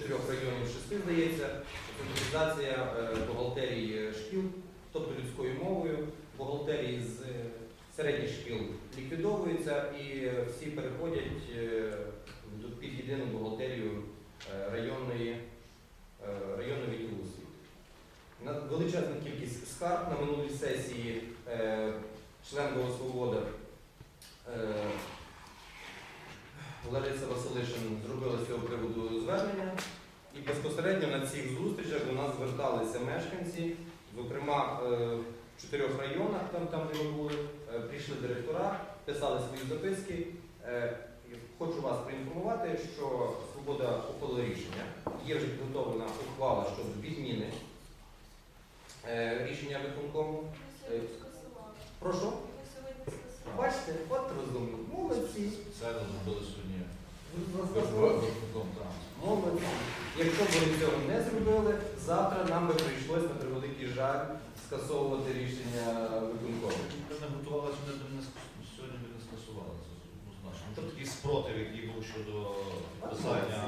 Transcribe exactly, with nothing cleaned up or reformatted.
чотирьох районів, шести, здається, централізація бухгалтерії шкіл, тобто людською мовою, бухгалтерії з середніх шкіл ліквідовуються і всі переходять під єдину бухгалтерію районної, районної відділу освіти. Величезна кількість скарг на минулій сесії член ВО «Свобода» Лариса Василишин зробила з цього приводу звернення, і безпосередньо на цих зустрічах до нас зверталися мешканці, зокрема в чотирьох районах, там, там де ми були, прийшли директора, писали свої записки. Хочу вас проінформувати, що «Свобода» ухвалила рішення. Є вже підготовлена ухвала щодо відміни рішення виконкому. Прошу? Бачите, от розумно. Молодці. Спеціально зробили сьогодні. Молодці. Якщо б вони цього не зробили, завтра нам би прийшлося, на превеликий жаль, скасовувати рішення виконкому. Ми не готувалися, сьогодні ми не скасували це однозначно. Що такий спротив, який був щодо підписання